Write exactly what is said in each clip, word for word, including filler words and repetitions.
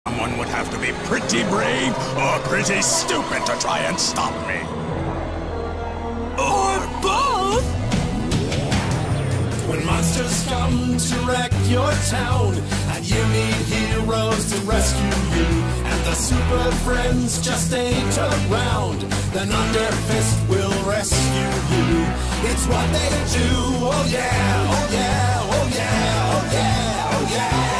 Someone would have to be pretty brave or pretty stupid to try and stop me. Or both! When monsters come to wreck your town, and you need heroes to rescue you, and the super friends just ain't around, then Underfist will rescue you. It's what they do, oh yeah, oh yeah, oh yeah, oh yeah, oh yeah.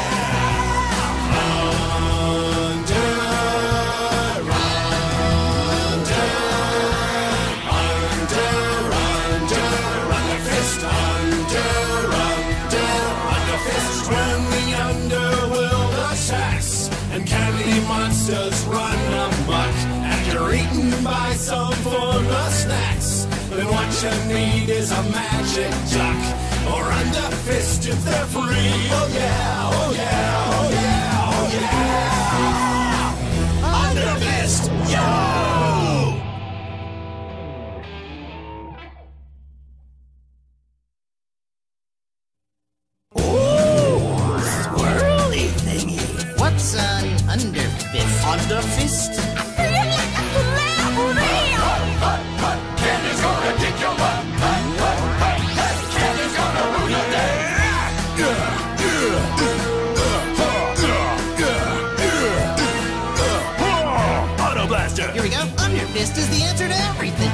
Monsters run amok, and you're eaten by some form of snacks. Then what you need is a magic duck, or Underfist if they're free. Oh yeah, oh yeah, oh yeah, oh yeah! Underfist, yo! What's an Underfist? Underfist? Cannon's gonna kick your butt. Cannon's gonna ruin your day. Auto Blaster! Here we go. Underfist is the answer to everything.